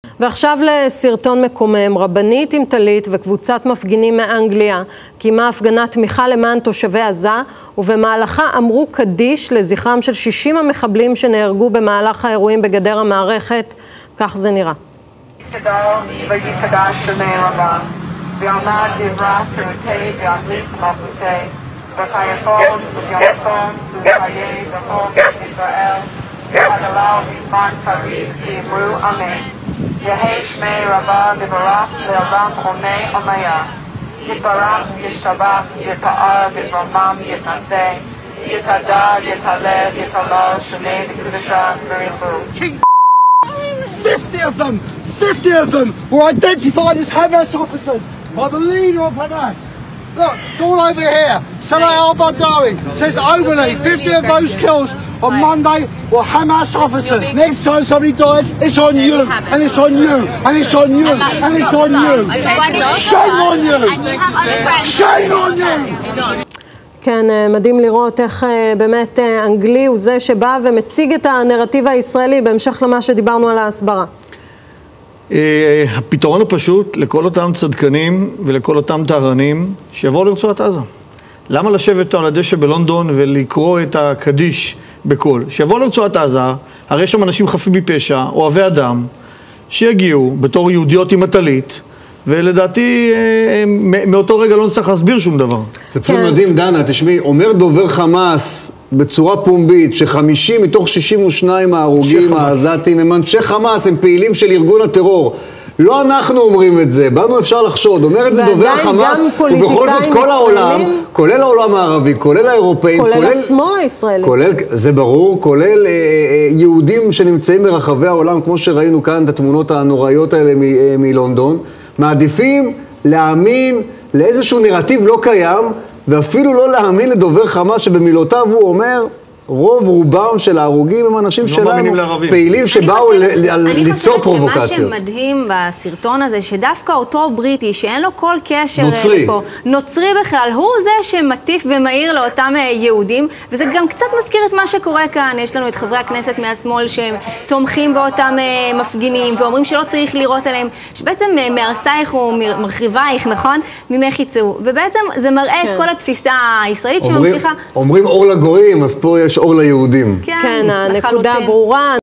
ועכשיו לסרטון מקומם. רבנית עם טלית וקבוצת מפגינים מאנגליה קיימה הפגנת תמיכה למען תושבי עזה, ובמהלכה אמרו קדיש לזכרם של 60 המחבלים שנהרגו במהלך האירועים בגדר המערכת. כך זה נראה. יהי שמי רבה לברח לעולם עוני עמיה. יתברך, ישתבח, יתפאר, יתרומם, יתנשא, יתהדר, יתהלל, יתהלל, שני לקדושה בריחו. 50 of them were identified as Hamas officers by the leader of Hamas. Look, it's all over here. Salah al-Badawi says openly 50 of those kills on Monday were Hamas officers. Next time somebody dies, it's on you, and it's on you, and it's on you, and it's on you. Shame on you! Shame on you! כן, מדהים לראות איך באמת אנגלי הוא זה שבא ומציג את הנרטיב הישראלי בהמשך למה שדיברנו על ההסברה. הפתרון הפשוט לכל אותם צדקנים ולכל אותם טהרנים שיבואו לרצועת עזה. למה לשבת על הדשא בלונדון ולקרוא את הקדיש בקול? שיבואו לרצועת עזה, הרי שם אנשים חפים מפשע, אוהבי אדם, שיגיעו בתור יהודיות עם הטלית, ולדעתי מאותו רגע לא נצטרך להסביר שום דבר. זה פשוט מדהים, דנה, תשמעי, אומר דובר חמאס בצורה פומבית ש50 מתוך 62 ההרוגים העזתים הם אנשי חמאס, הם פעילים של ארגון הטרור. לא אנחנו אומרים את זה, באנו אפשר לחשוד, אומר את זה דובר חמאס, ובכל זאת כל העולם, כולל העולם הערבי, כולל האירופאים, כולל השמאל הישראלי, זה ברור, כולל יהודים שנמצאים ברחבי העולם, כמו שראינו כאן את התמונות הנוראיות האלה מלונדון, מעדיפים להאמין לאיזשהו נרטיב לא קיים, ואפילו לא להאמין לדובר חמאס שבמילותיו הוא אומר, רוב רובם של ההרוגים הם אנשים שלנו, פעילים שבאו ליצור פרובוקציות. אני חושבת שמה שמדהים בסרטון הזה, שדווקא אותו בריטי, שאין לו כל קשר לפה, נוצרי בכלל, הוא זה שמטיף ומאיר לאותם יהודים, וזה גם קצת מזכיר את מה שקורה כאן. יש לנו את חברי הכנסת מהשמאל שהם תומכים באותם מפגינים, ואומרים שלא צריך לירות עליהם, שבעצם מהרסייך ומרחיבייך, נכון? ממך יצאו. ובעצם זה מראה את כל התפיסה הישראלית שממשיכה. אומרים אור לגויים, אז פה יש אור ליהודים. כן, הנקודה ברורה.